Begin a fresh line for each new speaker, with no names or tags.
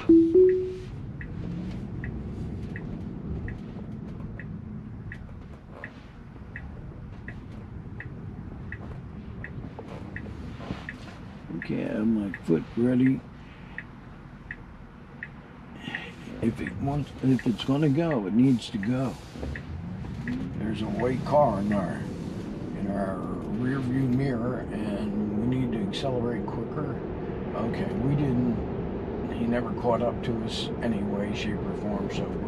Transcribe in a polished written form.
Okay, I have my foot ready. If it's gonna go, it needs to go. There's a white car in our rear view mirror, and we need to accelerate quicker. Okay, we didn't. He never caught up to us any way, shape, or form, so